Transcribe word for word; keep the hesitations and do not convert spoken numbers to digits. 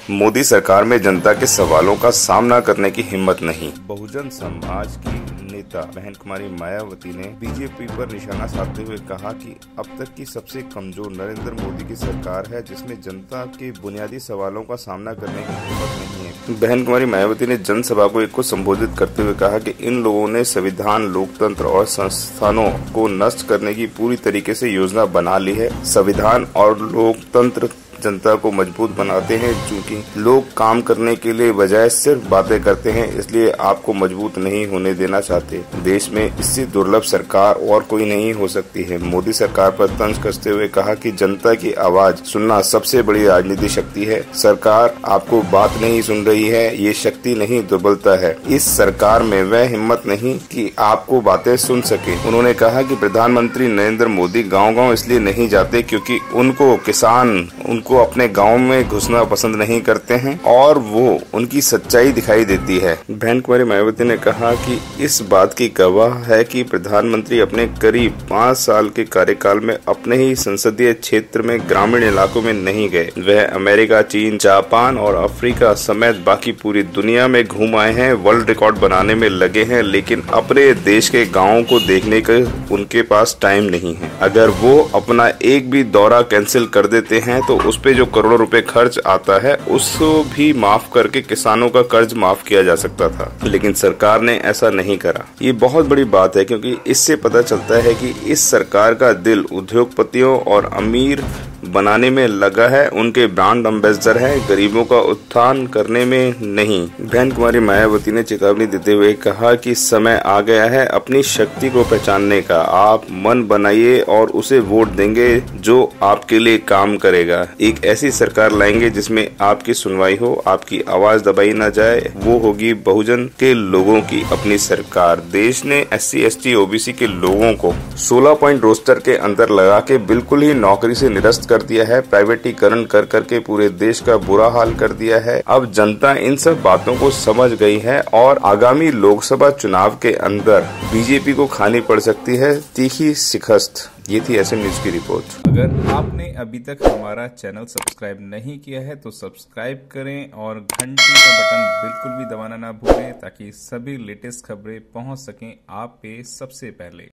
मोदी सरकार में जनता के सवालों का सामना करने की हिम्मत नहीं। बहुजन समाज की नेता बहन कुमारी मायावती ने बीजेपी पर निशाना साधते हुए कहा कि अब तक की सबसे कमजोर नरेंद्र मोदी की सरकार है, जिसमें जनता के बुनियादी सवालों का सामना करने की हिम्मत नहीं है। बहन कुमारी मायावती ने जनसभा को एक को संबोधित करते हुए कहा कि इन लोगों ने संविधान, लोकतंत्र और संस्थानों को नष्ट करने की पूरी तरीके से योजना बना ली है। संविधान और लोकतंत्र जनता को मजबूत बनाते हैं, क्योंकि लोग काम करने के लिए बजाय सिर्फ बातें करते हैं, इसलिए आपको मजबूत नहीं होने देना चाहते। देश में इससे दुर्लभ सरकार और कोई नहीं हो सकती है। मोदी सरकार पर तंज कसते हुए कहा कि जनता की आवाज सुनना सबसे बड़ी राजनीतिक शक्ति है। सरकार आपको बात नहीं सुन रही है, ये शक्ति नहीं दुर्बलता है। इस सरकार में वह हिम्मत नहीं कि आपको बातें सुन सके। उन्होंने कहा कि प्रधानमंत्री नरेंद्र मोदी गाँव-गाँव इसलिए नहीं जाते क्योंकि उनको किसान उनको को अपने गांव में घुसना पसंद नहीं करते हैं और वो उनकी सच्चाई दिखाई देती है। बहन कुमारी मायावती ने कहा कि इस बात की गवाह है कि प्रधानमंत्री अपने करीब पाँच साल के कार्यकाल में अपने ही संसदीय क्षेत्र में ग्रामीण इलाकों में नहीं गए। वह अमेरिका, चीन, जापान और अफ्रीका समेत बाकी पूरी दुनिया में घूम आए हैं, वर्ल्ड रिकॉर्ड बनाने में लगे हैं, लेकिन अपने देश के गाँव को देखने का उनके पास टाइम नहीं है। अगर वो अपना एक भी दौरा कैंसिल कर देते हैं तो उस पे जो करोड़ों रुपए खर्च आता है उसको भी माफ करके किसानों का कर्ज माफ किया जा सकता था, लेकिन सरकार ने ऐसा नहीं करा। ये बहुत बड़ी बात है, क्योंकि इससे पता चलता है कि इस सरकार का दिल उद्योगपतियों और अमीर बनाने में लगा है, उनके ब्रांड एम्बेसडर है, गरीबों का उत्थान करने में नहीं। बहन कुमारी मायावती ने चेतावनी देते हुए कहा कि समय आ गया है अपनी शक्ति को पहचानने का। आप मन बनाइए और उसे वोट देंगे जो आपके लिए काम करेगा। एक ऐसी सरकार लाएंगे जिसमें आपकी सुनवाई हो, आपकी आवाज दबाई ना जाए। वो होगी बहुजन के लोगों की अपनी सरकार। देश ने S C S T O B C के लोगों को सोलह पॉइंट रोस्टर के अंदर लगा के बिल्कुल ही नौकरी से निरस्त कर दिया है। प्राइवेटीकरण कर करके पूरे देश का बुरा हाल कर दिया है। अब जनता इन सब बातों को समझ गई है और आगामी लोकसभा चुनाव के अंदर बीजेपी को खानी पड़ सकती है तीखी शिकस्त। ये थी एस एम न्यूज की रिपोर्ट। अगर आपने अभी तक हमारा चैनल सब्सक्राइब नहीं किया है तो सब्सक्राइब करें और घंटी का बटन बिल्कुल भी दबाना ना भूलें, ताकि सभी लेटेस्ट खबरें पहुंच सकें आप पे सबसे पहले।